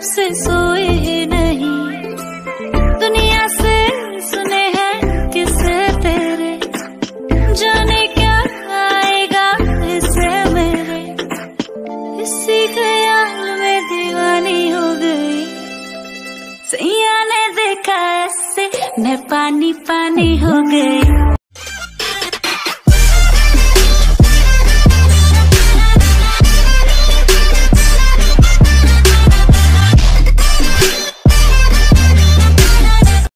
से सोई नहीं, दुनिया से सुने हैं किसे तेरे, जाने क्या आएगा इससे मेरे। इसी ख्याल में दीवानी हो गई, सैया ने देखा ऐसे मैं पानी पानी हो गई।